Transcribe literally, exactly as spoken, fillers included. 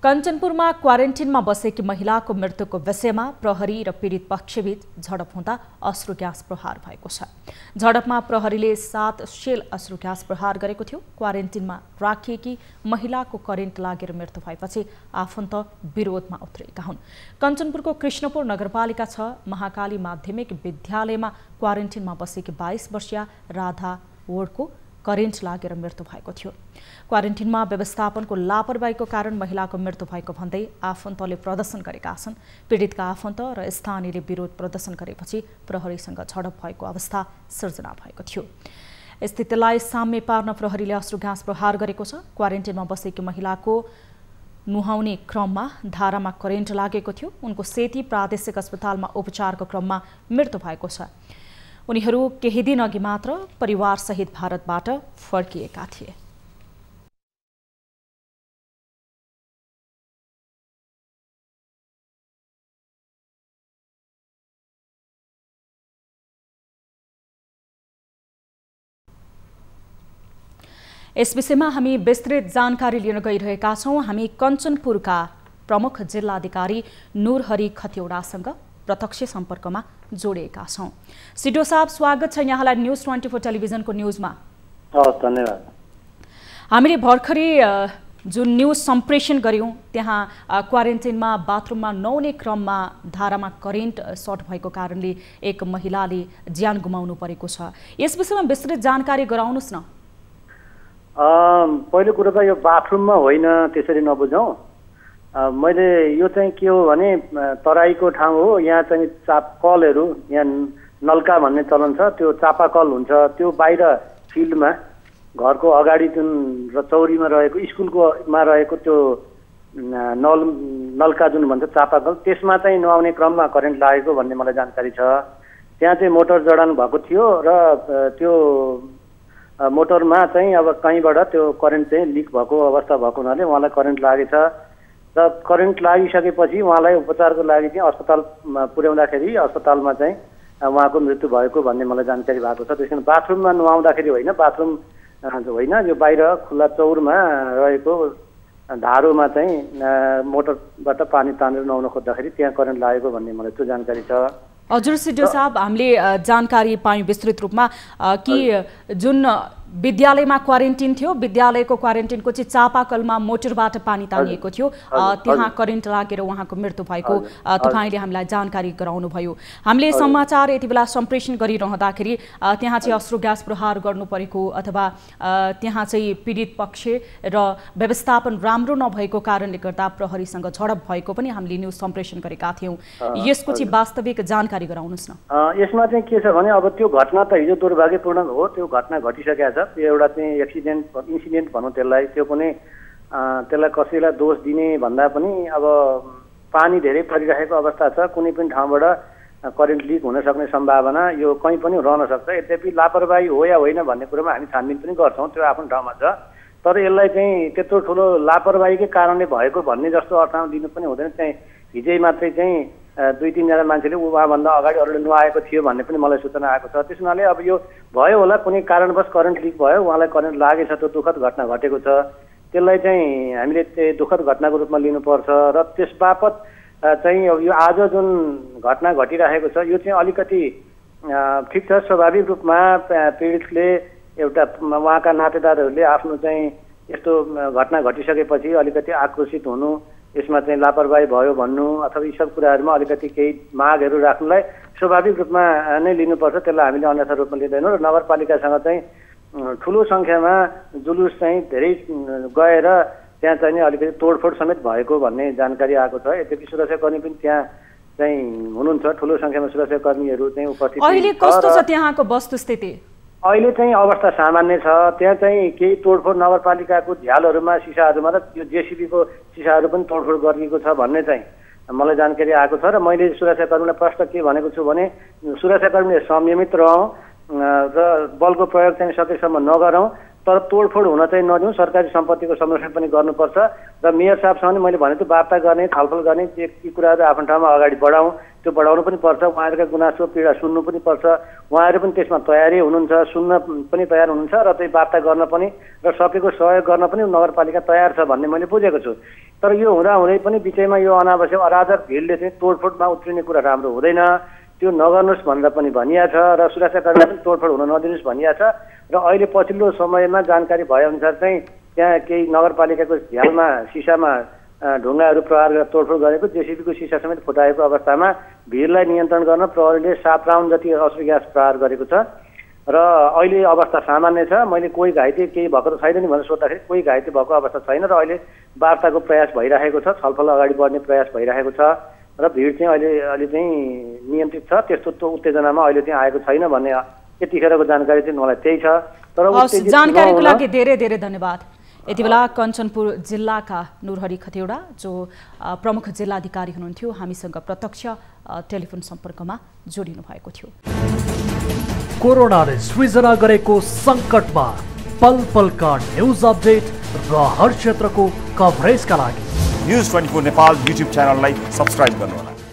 कञ्चनपुरमा क्वारेन्टिनमा बसेकी महिलाको मृत्युको विषयमा प्रहरी र पीडित पक्षबीच झडप हुँदा अश्रु ग्यास प्रहार भएको छ। झडपमा प्रहरीले सात शेल अश्रु ग्यास प्रहार गरेको थियो। क्वारेन्टिनमा राखिएकी महिलाको करेन्ट लागेर मृत्यु भएपछि आफन्त विरोधमा उत्रेका हुन्। कञ्चनपुरको कृष्णपुर नगरपालिका छ महाकाली माध्यमिक विद्यालयमा क्वारेन्टिनमा बसेकी बाइस वर्षीय राधा वोडको करेन्ट लागेर मृत्यु भएको थियो। क्वारेन्टिनमा व्यवस्थापनको लापरवाहीको कारण महिलाको मृत्यु भएको भन्दै आफन्तले प्रदर्शन गरेका छन्। पीडितका आफन्त र स्थानीयले विरोध प्रदर्शन गरेपछि प्रहरीसँग झडप भएको अवस्था सृजना भएको थियो। स्थितिलाई साम्य पार्न प्रहरीले अश्रु ग्यास प्रहार गरेको छ। क्वारेन्टिनमा बसेकी महिलाको नुहाउने क्रममा धारामा करेन्ट लागेको थियो। उनको सेती प्रादेशिक अस्पतालमा उपचारको क्रममा मृत्यु भएको छ। उनीहरू केही दिन अघि मात्र परिवारसहित भारतबाट फर्किएका थिए। यस विषयमा हामी विस्तृत जानकारी लिन गइरहेका छौं। हामी कञ्चनपुरका प्रमुख जिल्लाधिकारी नूरहरि खतिवडासँग प्रत्यक्ष सम्पर्कमा जोडिएका छौं। सिडो साहब, स्वागत छ यहाँलाई न्यूज ट्वेन्टी फोर टेलिभिजनको न्यूजमा। हस्, धन्यवाद। हामीले भर्खरै जुन न्यूज सम्प्रेषण गर्यौं त्यहाँ क्वारेन्टिनमा बाथरुममा नुहाउने क्रममा धारामा करेन्ट सर्ट भएको कारणले एक महिलाले ज्यान गुमाउनु परेको छ। यस विषयमा विस्तृत जानकारी गराउनुस् न। पहिलो कुरो त यो बाथरुममा होइन, त्यसरी नबुझौँ। मैले यो चाहिँ के हो भने तराईको ठाउँ हो। यहाँ चाहिँ चापाकलहरू, यहाँ नल्का भन्ने चलन छ, त्यो चापाकल हुन्छ। त्यो बाहिर फिल्डमा घरको अगाडि जुन चौरीमा रहेको स्कुलकोमा रहेको त्यो नल नल्का जुन भन्छ चापाकल, त्यसमा चाहिँ नुहाउने क्रममा करेन्ट लागेको भन्ने मलाई जानकारी छ। त्यहाँ चाहिँ मोटर जडान भएको थियो र त्यो मोटरमा चाहिँ अब कहीँबाट त्यो करेन्ट चाहिँ लिक भएको अवस्था भएको हुनाले उहाँलाई करेन्ट लागेछ र करेन्ट लागिसकेपछि उहाँलाई उपचारको लागि चाहिँ अस्पतालमा पुर्याउँदाखेरि अस्पतालमा चाहिँ उहाँको मृत्यु भएको भन्ने मलाई जानकारी भएको छ। त्यसैले बाथरुममा नुहाउँदाखेरि होइन, बाथरुम होइन, यो बाहिर खुल्ला चौरमा रहेको धारोमा चाहिँ मोटरबाट पानी तानेर नुहाउन खोज्दाखेरि त्यहाँ करेन्ट लागेको भन्ने मलाई त्यो जानकारी छ। हजुर सिडो साहब, हामीले जानकारी पायौँ विस्तृत रूपमा कि जुन विद्यालयमा क्वारेन्टिन थियो, विद्यालयको क्वारेन्टिनको चाहिँ चापाकलमा मोटरबाट पानी तानिएको थियो, त्यहाँ करेन्ट लागेर उहाँको मृत्यु भएको तपाईँले हामीलाई जानकारी गराउनु भयो। हामीले समाचार यति बेला सम्प्रेषण गरिरहँदाखेरि त्यहाँ चाहिँ अश्रु ग्यास प्रहार गर्नु परेको अथवा त्यहाँ चाहिँ पीडित पक्ष र व्यवस्थापन राम्रो नभएको कारणले गर्दा प्रहरीसँग झडप भएको पनि हामीले न्युज सम्प्रेषण गरेका थियौँ। यसको चाहिँ वास्तविक जानकारी गराउनुहोस् न। यसमा चाहिँ के छ भने अब त्यो घटना त हिजो दुर्भाग्यपूर्ण हो, त्यो घटना घटिसकेको छ। त्यो एउटा चाहिँ एक्सिडेन्ट इन्सिडेन्ट भनौँ त्यसलाई। त्यो पनि त्यसलाई कसैलाई दोष दिने भन्दा पनि अब पानी धेरै परिरहेको अवस्था छ, कुनै पनि ठाउँबाट करेन्ट लिक हुन सक्ने सम्भावना यो कहीँ पनि रहन सक्छ। यद्यपि लापरवाही हो या होइन भन्ने कुरोमा हामी छानबिन पनि गर्छौँ, त्यो आफ्नो ठाउँमा छ। तर यसलाई चाहिँ त्यत्रो ठुलो लापरवाहीकै कारणले भएको भन्ने जस्तो अर्थमा दिनु पनि हुँदैन। चाहिँ हिजै मात्रै चाहिँ दुई तिनजना मान्छेले उहाँभन्दा अगाडि अरूले नुहाएको थियो भन्ने पनि मलाई सूचना आएको छ। त्यस हुनाले अब यो भयो होला, कुनै कारणवश करेन्ट लिक भयो, उहाँलाई करेन्ट लागेछ, त्यो दुःखद घटना घटेको छ। त्यसलाई चाहिँ हामीले त्यो दुःखद घटनाको रूपमा लिनुपर्छ र त्यस बापत चाहिँ अब यो आज जुन घटना घटिरहेको छ यो चाहिँ अलिकति ठिक छ। स्वाभाविक रूपमा पीडितले एउटा उहाँका नातेदारहरूले आफ्नो चाहिँ यस्तो घटना घटिसकेपछि अलिकति आक्रोशित हुनु, यसमा चाहिँ लापरवाही भयो भन्नु अथवा यी सब कुराहरूमा अलिकति केही मागहरू राख्नुलाई स्वाभाविक रूपमा नै लिनुपर्छ। त्यसलाई हामीले अन्यथा रूपमा लिँदैनौँ र नगरपालिकासँग चाहिँ ठुलो सङ्ख्यामा जुलुस चाहिँ धेरै गएर त्यहाँ चाहिँ अलिकति तोडफोड समेत भएको भन्ने जानकारी आएको छ। यद्यपि सुरक्षाकर्मी पनि त्यहाँ चाहिँ हुनुहुन्छ, ठुलो सङ्ख्यामा सुरक्षाकर्मीहरू चाहिँ उपस्थित। अहिले कस्तो छ त्यहाँको वस्तुस्थिति? अहिले चाहिँ अवस्था सामान्य छ। त्यहाँ चाहिँ केही तोडफोड नगरपालिकाको झ्यालहरूमा सिसाहरूमा र त्यो जेसिबीको सिसाहरू पनि तोडफोड गरिएको छ भन्ने चाहिँ मलाई जानकारी आएको छ। र मैले सुरक्षाकर्मीलाई प्रश्न के भनेको छु भने सुरक्षाकर्मीले संयमित रहौँ र बलको प्रयोग चाहिँ सकेसम्म नगरौँ, तर तोडफोड हुन चाहिँ नदिउँ। सरकारी सम्पत्तिको संरक्षण पनि गर्नुपर्छ र मेयर साहबसँग मैले भनेको वार्ता गर्ने, छलफल गर्ने, ती कुराहरू आफ्नो ठाउँमा अगाडि बढाउँ, त्यो बढाउनु पनि पर्छ। उहाँहरूका गुनासो पीडा सुन्नु पनि पर्छ। उहाँहरू पनि त्यसमा तयारी हुनुहुन्छ, सुन्न पनि तयार हुनुहुन्छ र त्यही वार्ता गर्न पनि र सकेको सहयोग गर्न पनि नगरपालिका तयार छ भन्ने मैले बुझेको छु। तर यो हुँदाहुँदै पनि बिचैमा यो अनावश्यक अराजक भिडले चाहिँ तोडफोडमा उत्रिने कुरा राम्रो हुँदैन, त्यो नगर्नुहोस् भन्दा पनि भनिया छ र सुरक्षाकर्मीलाई पनि तोडफोड हुन नदिनुहोस् भनिया छ। र अहिले पछिल्लो समयमा जानकारी भएअनुसार चाहिँ त्यहाँ केही नगरपालिकाको झ्यालमा सिसामा ढुङ्गाहरू प्रहार गरेर तोडफोड गरेको, जेसिबीको सिसा समेत फुटाएको अवस्थामा भिडलाई नियन्त्रण गर्न प्रहरीले सात राउन्ड जति अश्रु ग्यास प्रहार गरेको छ र अहिले अवस्था सामान्य छ। मैले कोही घाइते केही भएको त छैन नि भनेर सोद्धाखेरि कोही घाइते भएको अवस्था छैन र अहिले वार्ताको प्रयास भइरहेको छ, छलफल अगाडि बढ्ने प्रयास भइरहेको छ र भिड चाहिँ अहिले अहिले चाहिँ नियन्त्रित छ। त्यस्तो त उत्तेजनामा अहिले चाहिँ आएको छैन भन्ने यतिखेरको जानकारी चाहिँ मलाई त्यही छ। तर जानकारीको लागि धेरै धेरै धन्यवाद। यति बेला कञ्चनपुर जिल्लाका नुरहरी खतिवडा जो प्रमुख जिल्लाधिकारी हुनुहुन्थ्यो हामीसँग प्रत्यक्ष टेलिफोन सम्पर्कमा जोडिनु भएको थियो। कोरोनाले सृजना गरेको संकटमा पल पलका न्यूज अपडेट र हर क्षेत्रको कभरेजका लागि news twenty four Nepal YouTube च्यानललाई सब्स्क्राइब गर्नुहोला।